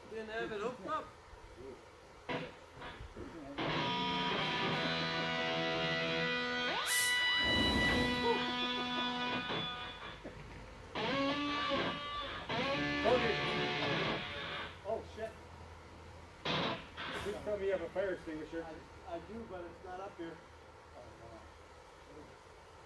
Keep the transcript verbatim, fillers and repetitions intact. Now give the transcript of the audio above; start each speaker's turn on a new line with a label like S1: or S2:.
S1: Didn't have it hooked up.
S2: Oh shit. Please tell me you have a fire extinguisher.
S1: I, I do, but it's not up here.